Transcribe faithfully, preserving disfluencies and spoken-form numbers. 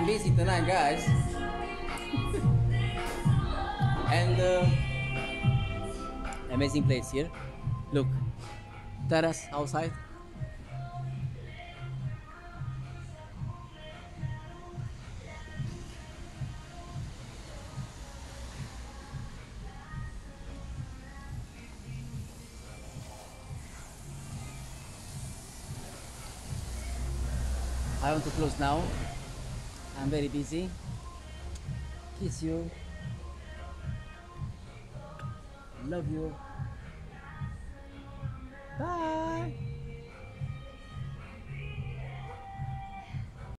I'm busy tonight, guys. And uh, amazing place here. Look, terrace outside. I want to close now. I'm very busy. Kiss you. Love you.